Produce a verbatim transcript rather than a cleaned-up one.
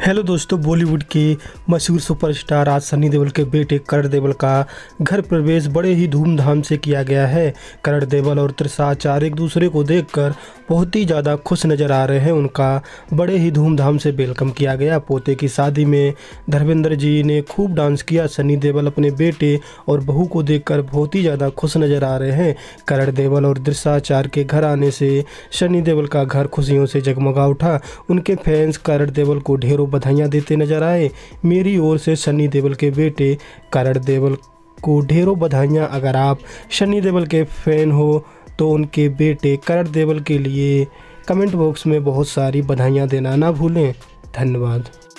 Hello दोस्तों, बॉलीवुड के मशहूर सुपरस्टार आज सनी देओल के बेटे करण देओल का घर प्रवेश बड़े ही धूमधाम से किया गया है। करण देओल और त्रिशा आचार्य एक दूसरे को देखकर बहुत ही ज़्यादा खुश नज़र आ रहे हैं। उनका बड़े ही धूमधाम से वेलकम किया गया। पोते की शादी में धर्मेंद्र जी ने खूब डांस किया। सनी देओल अपने बेटे और बहू को देखकर बहुत ही ज़्यादा खुश नज़र आ रहे हैं। करण देओल और त्रिशा आचार्य के घर आने से सनी देओल का घर खुशियों से जगमगा उठा। उनके फैंस करण देओल को ढेरों बधाइयाँ देते नजर आए। मेरी ओर से सनी देओल के बेटे करण देओल को ढेरों बधाइयाँ। अगर आप सनी देओल के फैन हो तो उनके बेटे करण देओल के लिए कमेंट बॉक्स में बहुत सारी बधाइयाँ देना ना भूलें। धन्यवाद।